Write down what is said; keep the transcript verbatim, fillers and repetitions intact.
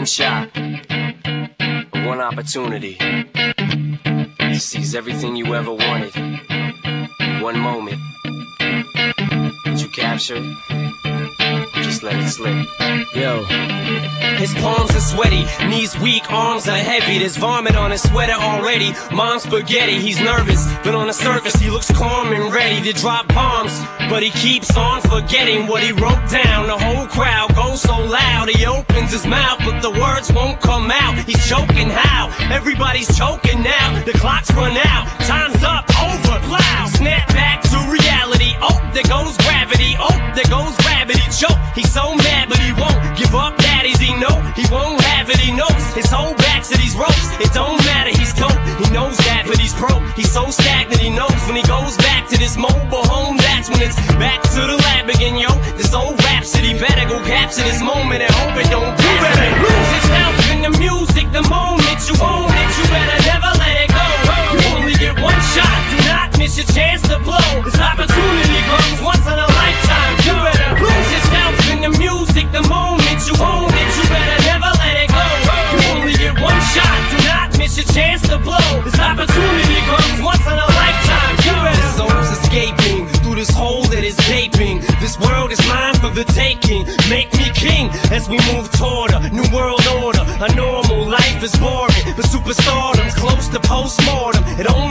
shot, one opportunity to seize everything you ever wanted in one moment. Did you capture it? Just let it slip. Yo. His palms are sweaty, knees weak, arms are heavy. There's vomit on his sweater already. Mom's spaghetti, he's nervous, but on the surface he looks calm and ready to drop bombs. But he keeps on forgetting what he wrote down. The whole crowd goes so loud, he opens his mouth, but the words won't come out. He's choking how? Everybody's choking now. The clock's run out, time's up, over, loud. Snap back to reality. Oh, there goes gravity. Oh, there goes gravity. Choke. He's so mad, but he won't give up. Daddies, he know he won't have it. He knows his whole back to these ropes. It don't matter, he's dope. He knows that, but he's broke. He's so stagnant. He knows when he goes back to this mobile home, that's when it's back to the lab again, yo. This old rhapsody better go capture this moment and hope it don't. You better lose yourself in the music. The moment you own it, you better never let it go. You only get one shot. Do not miss your chance to blow. This opportunity comes once in a lifetime. You better lose yourself in the music. The moment you own it, you better never let it go. You only get one shot. Do not miss your chance to blow. This opportunity comes once in a lifetime. You better. This soul's escaping through this hole that is gaping. This world is mine for the taking. Make me king as we move toward a new world order. A normal life is boring, but superstardom's close to postmortem. It only